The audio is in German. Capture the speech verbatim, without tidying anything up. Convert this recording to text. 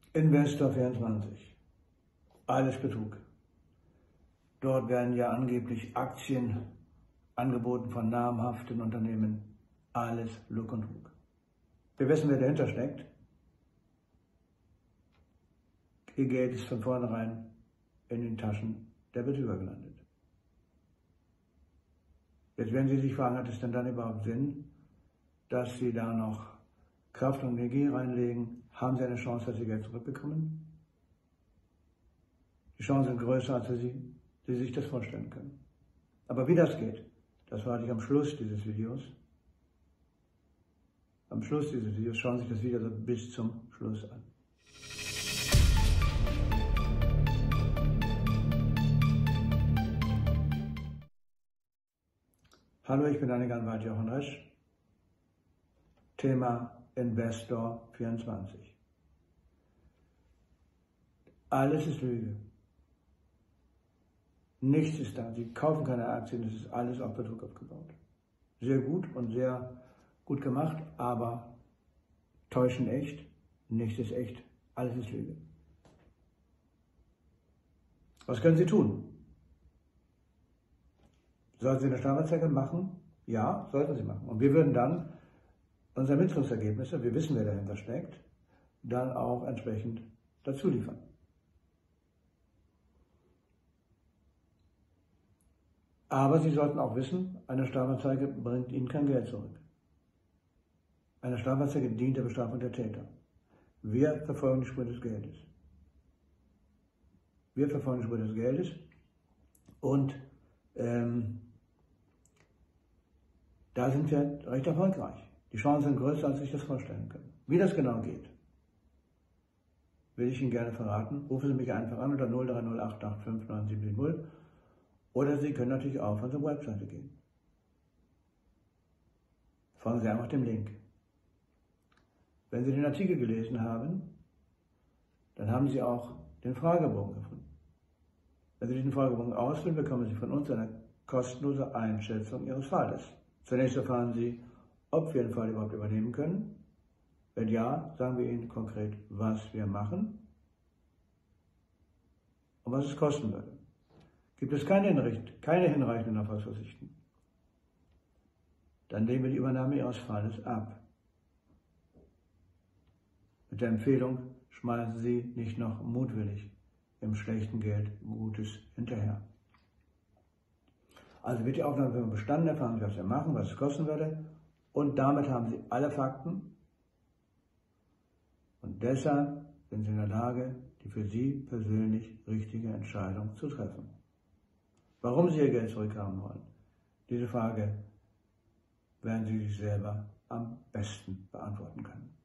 Investor vierundzwanzig. Alles Betrug. Dort werden ja angeblich Aktien angeboten von namhaften Unternehmen. Alles Lug und Trug. Wir wissen, wer dahinter steckt. Ihr Geld ist von vornherein in den Taschen der Betrüger gelandet. Jetzt werden Sie sich fragen, hat es denn dann überhaupt Sinn, dass Sie da noch Kraft und Energie reinlegen? Haben Sie eine Chance, dass Sie Geld zurückbekommen? Die Chancen sind größer, als Sie, Sie sich das vorstellen können. Aber wie das geht, das verrate ich am Schluss dieses Videos. Am Schluss dieses Videos schauen Sie sich das Video also bis zum Schluss an. Hallo, ich bin Annigan Jochen Resch. Thema Investor vierundzwanzig. Alles ist Lüge. Nichts ist da. Sie kaufen keine Aktien, das ist alles auf Betrug aufgebaut. Sehr gut und sehr gut gemacht, aber täuschen echt. Nichts ist echt. Alles ist Lüge. Was können Sie tun? Sollten Sie eine Strafanzeige machen? Ja, sollten Sie machen. Und wir würden dann unsere Ermittlungsergebnisse, wir wissen, wer dahinter steckt, dann auch entsprechend dazu liefern. Aber Sie sollten auch wissen, eine Strafanzeige bringt Ihnen kein Geld zurück. Eine Strafanzeige dient der Bestrafung der Täter. Wir verfolgen die Spur des Geldes. Wir verfolgen die Spur des Geldes und ähm, da sind wir recht erfolgreich. Die Chancen sind größer, als Sie sich das vorstellen können. Wie das genau geht, will ich Ihnen gerne verraten. Rufen Sie mich einfach an unter null drei null acht acht fünf neun sieben null oder Sie können natürlich auch auf unsere Webseite gehen. Folgen Sie einfach dem Link. Wenn Sie den Artikel gelesen haben, dann haben Sie auch den Fragebogen gefunden. Wenn Sie diesen Fragebogen ausfüllen, bekommen Sie von uns eine kostenlose Einschätzung Ihres Falles. Zunächst erfahren Sie, ob wir den Fall überhaupt übernehmen können. Wenn ja, sagen wir Ihnen konkret, was wir machen und was es kosten würde. Gibt es keine, Hinricht, keine hinreichenden Erfolgsaussichten, dann lehnen wir die Übernahme Ihres Falles ab. Mit der Empfehlung, schmeißen Sie nicht noch mutwillig im schlechten Geld Gutes hinterher. Also wird die Aufnahme bestanden, erfahren Sie, was wir machen, was es kosten würde. Und damit haben Sie alle Fakten. Und deshalb sind Sie in der Lage, die für Sie persönlich richtige Entscheidung zu treffen. Warum Sie Ihr Geld zurückhaben wollen, diese Frage werden Sie sich selber am besten beantworten können.